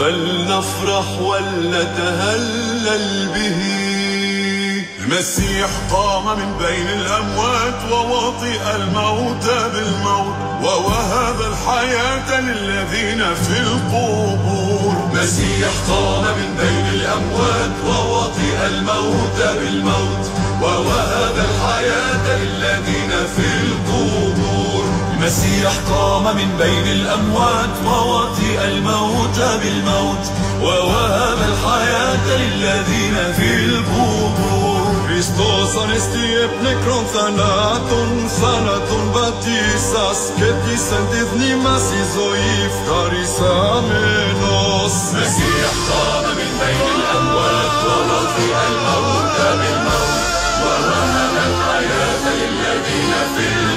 فلنفرح ولنتهلل به. المسيح قام من بين الأموات ووطئ الموت بالموت ووهب الحياة للذين في القبور. المسيح قام من بين الأموات ووطئ الموت بالموت ووهب الحياة للذين في القبور. المسيح قام من بين الأموات ووطئ الموت بالموت ووهب الحياة للذين في القبور. Χριστός ανέστη επνεκρόν θανάτων, θάνατον βατήσας και της εν τη μνήμας η ζωή ευχαρισάμενος. المسيح قام من بين الأموات ووطئ الموت بالموت ووهب الحياة للذين في